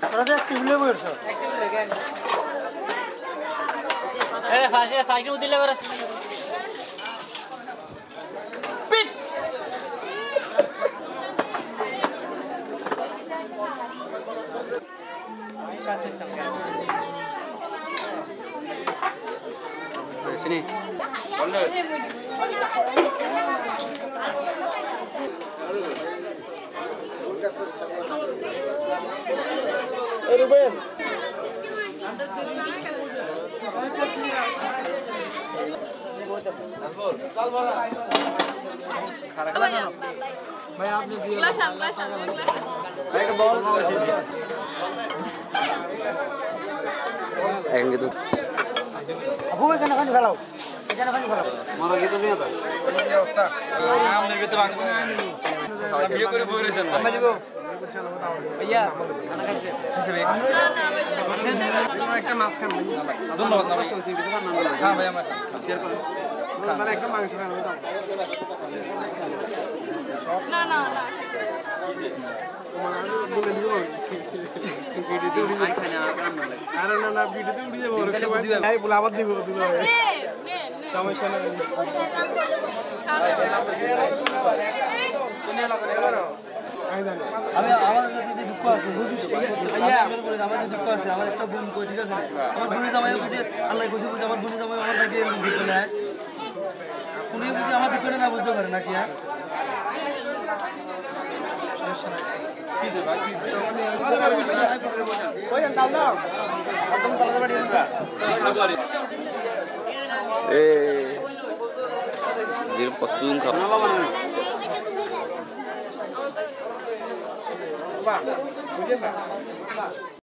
তোরা তো একটু ভুলে বলছ আরে ফাঁসে ফাঁসে উদিলে করে পিক sini. Ruben भाई आपने दिया भाई का बॉल Ayan gitu. আপু এখানে খালি ফেলাও এখানে খালি ফেলাও Mana gitu sih apa? এই অবস্থা Amne gitu bang. Biyo করে বই রইছেন ভাই। আমরা দিব ভাইয়া খানা খাইছে একটা মাছ খান ধন্যবাদ না ভাই। হ্যাঁ ভাই আমরা শেয়ার করুন। আমরা একটা মাংস খান না না না বলে দিব ভিডিওতে উড়ি আই খানা কাম না লাগে। আরে না না ভিডিওতে উড়ি যাবো ভাই বলে আবার দিব দিব নে নে সমস্যা নেই আমি আমার কাছে যে দুঃখ আছে আমার দুঃখ আছে আমার একটা বোন কই ঠিক আছে আমার বোনের জামাই বুঝে আল্লাহ কইছে বুঝে আমার বোনের জামাই আমার ভাগে এরকম দুঃখ নেয় উনি বুঝে আমার দুঃখটা না বুঝতে পারে নাকি হ্যাঁ Jadi potong kamu. বুঝলেন না